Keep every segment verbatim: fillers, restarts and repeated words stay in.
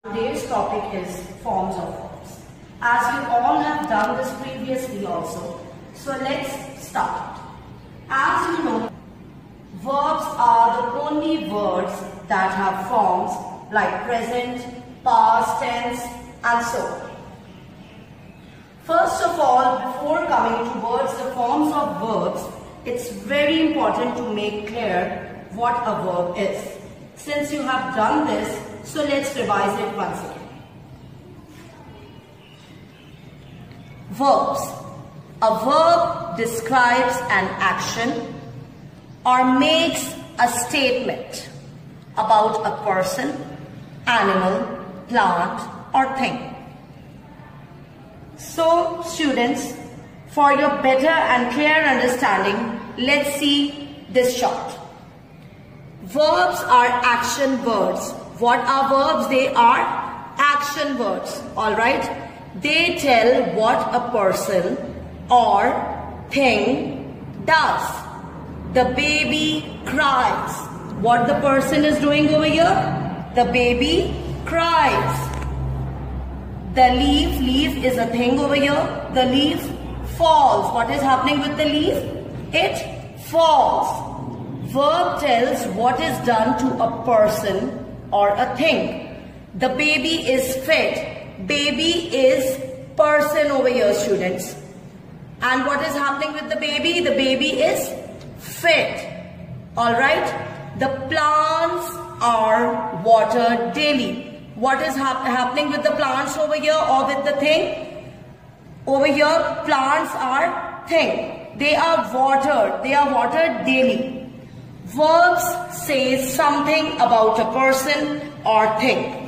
Today's topic is forms of verbs. As you all have done this previously also, so let's start. As you know, verbs are the only words that have forms like present, past tense and so on. First of all, before coming towards the forms of verbs, it's very important to make clear what a verb is. Since you have done this, so let's revise it once again. Verbs. A verb describes an action or makes a statement about a person, animal, plant or thing. So students, for your better and clear understanding, let's see this chart. Verbs are action words. What are verbs? They are action words. Alright? They tell what a person or thing does. The baby cries. What the person is doing over here? The baby cries. The leaf, leaf is a thing over here. The leaf falls. What is happening with the leaf? It falls. Verb tells what is done to a person or a thing. The baby is fed. Baby is person over here, students. And what is happening with the baby? The baby is fed. Alright? The plants are watered daily. What is hap happening with the plants over here or with the thing? Over here, plants are thing. They are watered. They are watered daily. Verbs say something about a person or thing.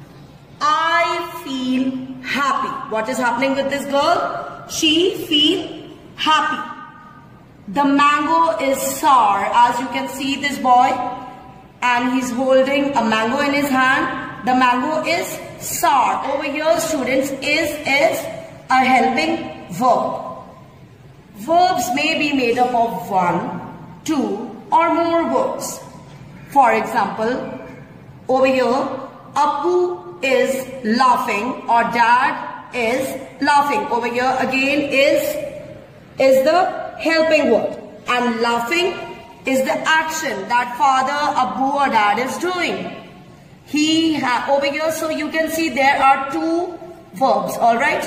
I feel happy. What is happening with this girl? She feels happy. The mango is sour. As you can see this boy, and he's holding a mango in his hand. The mango is sour. Over here, students, is is a helping verb. Verbs may be made up of one, two, or more words. For example, over here, Appu is laughing or dad is laughing. Over here again is, is the helping word. And laughing is the action that father, Appu or dad is doing. He ha over here, so you can see there are two verbs, alright?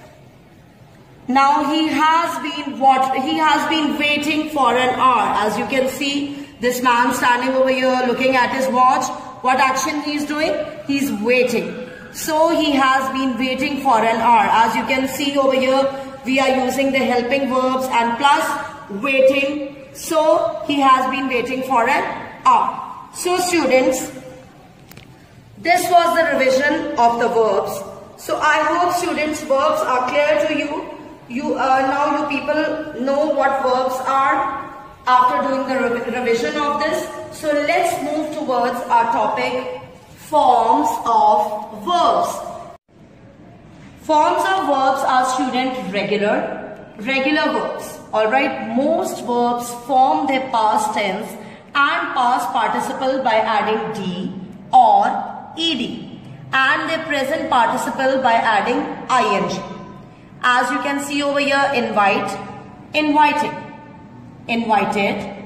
Now he has been what he has been waiting for an hour. As you can see, this man standing over here looking at his watch. What action he is doing? He's waiting. So he has been waiting for an hour. As you can see over here, we are using the helping verbs and plus waiting. So he has been waiting for an hour. So students, this was the revision of the verbs. So I hope students, verbs are clear to you. You uh, now you people know what verbs are after doing the rev revision of this. So let's move towards our topic, forms of verbs. Forms of verbs are, student, regular, regular verbs. Alright, most verbs form their past tense and past participle by adding D or ed, and their present participle by adding ing. As you can see over here, invite, invited, invited,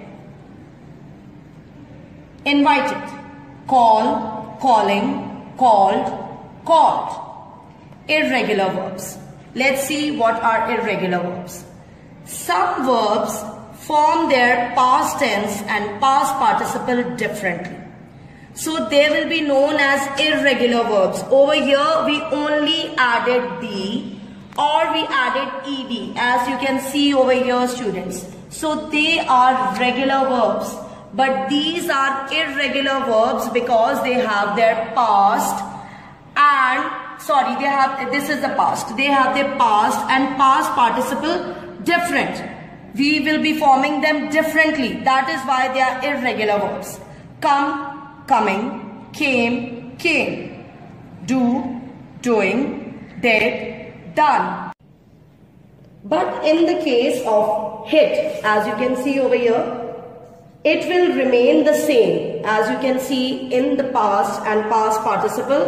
invited, call, calling, called, called. Irregular verbs. Let's see what are irregular verbs. Some verbs form their past tense and past participle differently. So they will be known as irregular verbs. Over here we only added D or we added ed, as you can see over here, students. So they are regular verbs, but these are irregular verbs because they have their past and sorry they have this is the past they have their past and past participle different. We will be forming them differently. That is why they are irregular verbs. Come, coming, came, came, do, doing, did, done. But in the case of hit, as you can see over here, it will remain the same. As you can see in the past and past participle,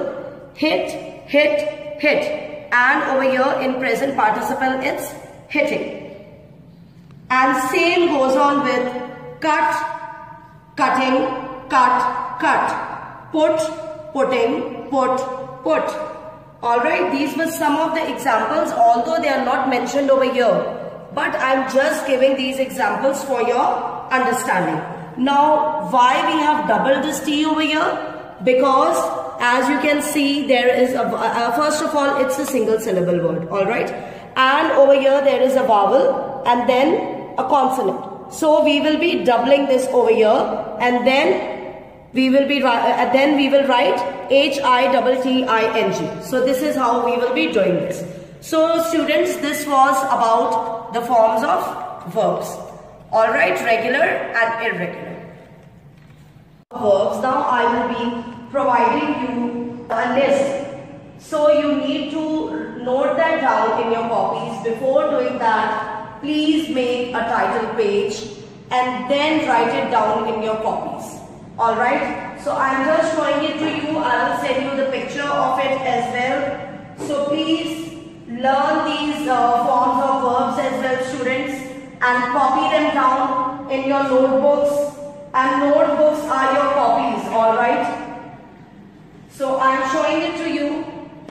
hit, hit, hit. And over here in present participle, it's hitting. And same goes on with cut, cutting, cut, cut. Put, putting, put, put. Alright, these were some of the examples, although they are not mentioned over here. But I'm just giving these examples for your understanding. Now, why we have doubled this T over here? Because as you can see, there is a, uh, first of all, it's a single syllable word, alright? And over here, there is a vowel and then a consonant. So, we will be doubling this over here and then we will be, uh, then we will write H I T T I N G. So, this is how we will be doing this. So, students, this was about the forms of verbs. Alright, regular and irregular. Verbs. Now, I will be providing you a list. So, you need to note that down in your copies. Before doing that, please make a title page and then write it down in your copies. Alright, so I am just showing it to you. I will send you the picture of it as well. So, please learn these uh, forms of verbs as well, students, and copy them down in your notebooks. And notebooks are your copies, alright? So I am showing it to you.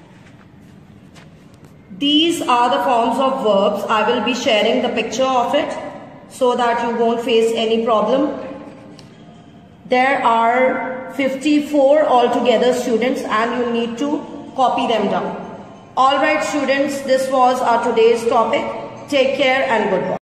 These are the forms of verbs. I will be sharing the picture of it so that you won't face any problem. There are fifty-four altogether, students, and you need to copy them down. Alright, students, this was our today's topic. Take care and goodbye.